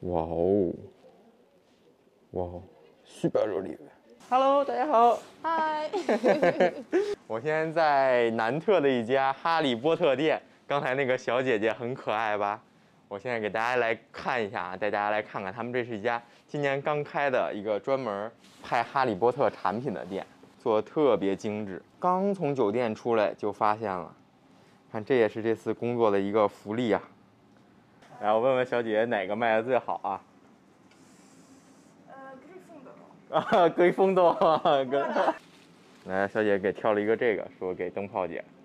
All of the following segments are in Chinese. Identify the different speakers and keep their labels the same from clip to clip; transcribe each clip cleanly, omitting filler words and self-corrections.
Speaker 1: 哇哦，哇哦，super 热烈。Hello， 大家好。
Speaker 2: 嗨。
Speaker 1: 我现在在南特的一家哈利波特店，刚才那个小姐姐很可爱吧？我现在给大家来看一下啊，带大家来看看，他们这是一家今年刚开的一个专门拍哈利波特产品的店，做的特别精致。刚从酒店出来就发现了，看这也是这次工作的一个福利啊。来，我问问小姐姐哪个卖的最好啊？啊，格风多，来，小姐给挑了一个这个，说给灯泡姐。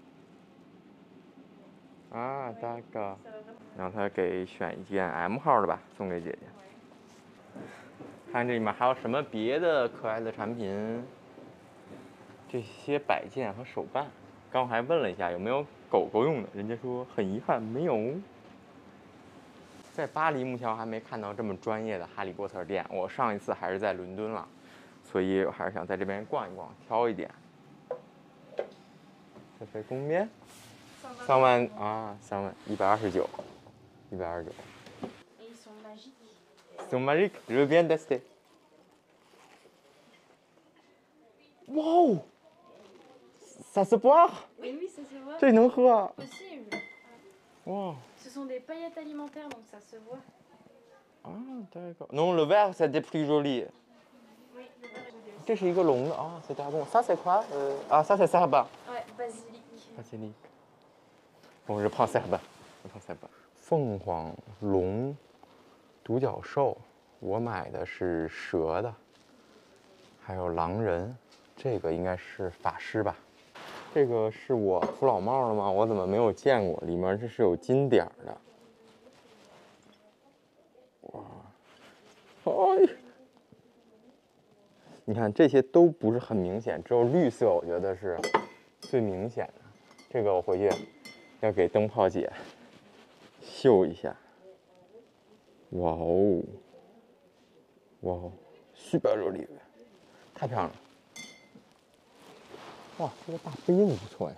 Speaker 1: 啊，大哥，让她给选一件 M 号的吧，送给姐姐。看这里面还有什么别的可爱的产品？这些摆件和手办，刚还问了一下有没有狗狗用的，人家说很遗憾没有。在巴黎目前我还没看到这么专业的哈利波特店，我上一次还是在伦敦了，所以我还是想在这边逛一逛，挑一点。这是公面，3万啊，129。
Speaker 2: Ils sont magiques.
Speaker 1: Sont magiques, je viens tester. 哇哦，ça se boit？
Speaker 2: Oui, ça se voit.
Speaker 1: 这能喝啊？
Speaker 2: Possible.
Speaker 1: 哇
Speaker 2: Ce sont des paillettes alimentaires, donc ça se voit.
Speaker 1: 啊，d'accord. Non, le verre c'était plus joli.
Speaker 2: Oui, le verre est joli aussi.
Speaker 1: 这是一个龙的啊，c'est dragon. Ça c'est quoi？啊，ça c'est Serban.
Speaker 2: Ouais, basilic.
Speaker 1: Basilic. Bon, je prends Serban. Je prends Serban. 凤凰、龙、独角兽，我买的是蛇的，还有狼人，这个应该是法师吧？这个是我土老帽的吗？我怎么没有见过？里面这是有金点的。哇，哎，你看这些都不是很明显，只有绿色我觉得是最明显的。这个我回去要给灯泡姐秀一下。哇哦，哇哦，super 热烈，太漂亮了！哇，这个大杯子不错哎，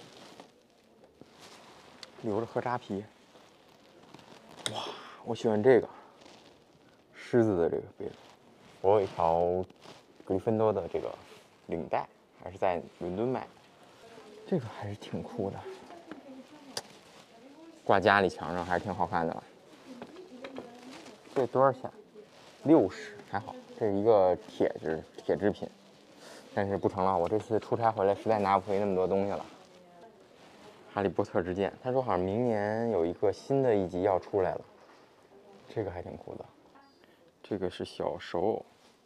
Speaker 1: 留着喝扎啤。哇，我喜欢这个狮子的这个杯子。我有一条格里芬多的这个领带，还是在伦敦买的，这个还是挺酷的，挂家里墙上还是挺好看的吧。这多少钱？60，还好，这是一个铁制品。但是不成了，我这次出差回来实在拿不回那么多东西了。哈利波特之剑，他说好像明年有一个新的一集要出来了，这个还挺酷的。这个是小手偶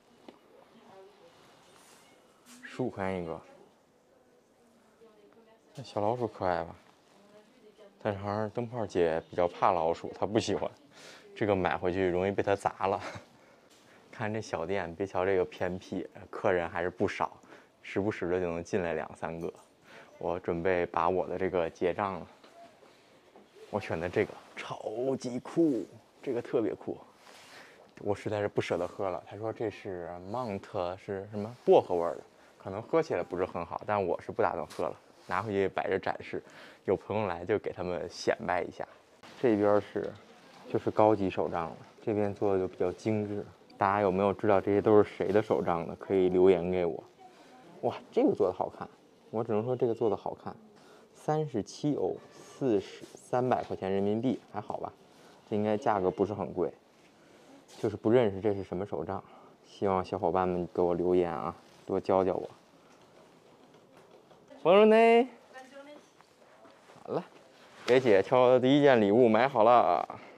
Speaker 1: ，15块钱一个。那小老鼠可爱吧？但是好像灯泡姐比较怕老鼠，她不喜欢。这个买回去容易被它砸了。看这小店，别瞧这个偏僻，客人还是不少，时不时的就能进来2、3个。我准备把我的这个结账了。我选的这个超级酷，这个特别酷，我实在是不舍得喝了。他说这是 Mount 是什么薄荷味的，可能喝起来不是很好，但我是不打算喝了，拿回去摆着展示，有朋友来就给他们显摆一下。这边就是高级手账了，这边做的就比较精致。大家有没有知道这些都是谁的手账的？可以留言给我。哇，这个做的好看，我只能说这个做的好看。37欧，300块钱人民币，还好吧？这应该价格不是很贵。就是不认识这是什么手账，希望小伙伴们给我留言啊，多教教我。Bonne journée。好了，给姐挑的第一件礼物买好了。